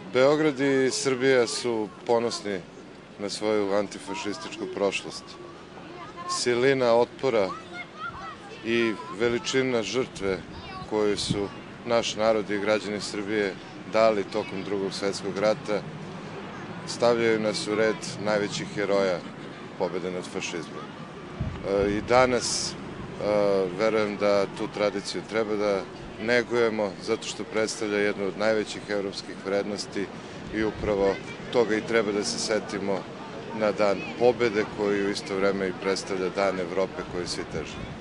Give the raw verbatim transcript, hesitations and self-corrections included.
Beograd i Srbija su ponosni na svoju antifašističku prošlost. Silina otpora i veličina žrtve koju su naš narod i građani Srbije dali tokom Drugog svetskog rata stavljaju nas u red najvećih heroja pobede nad fašizmom. I danas verujem da tu tradiciju treba da negujemo zato što predstavlja jednu od najvećih evropskih vrednosti i upravo toga i treba da se setimo na dan pobede koji u isto vreme i predstavlja dan Evrope koju svi teže.